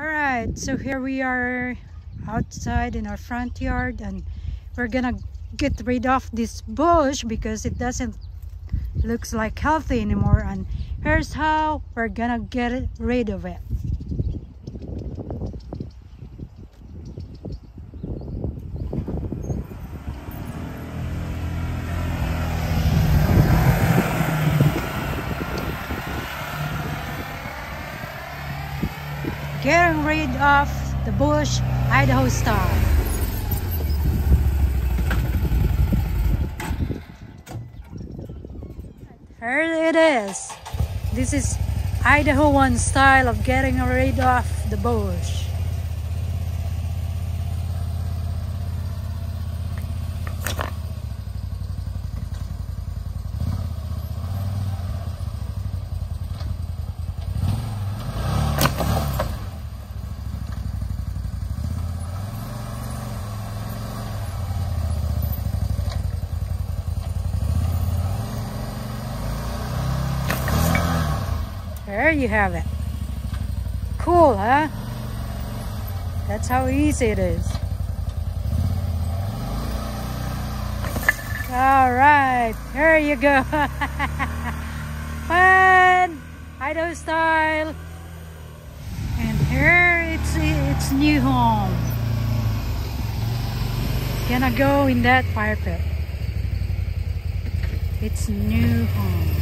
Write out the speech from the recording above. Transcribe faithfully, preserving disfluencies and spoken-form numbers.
Alright, so here we are outside in our front yard, and we're gonna get rid of this bush because it doesn't looks like healthy anymore, and here's how we're gonna get it, rid of it. Getting rid of the bush Idaho style. Here it is. This is Idaho one style of getting rid of the bush. There you have it. Cool, huh? That's how easy it is. All right, here you go. Fun, Idaho style. And here it's its new home. Gonna go in that fire pit. Its new home.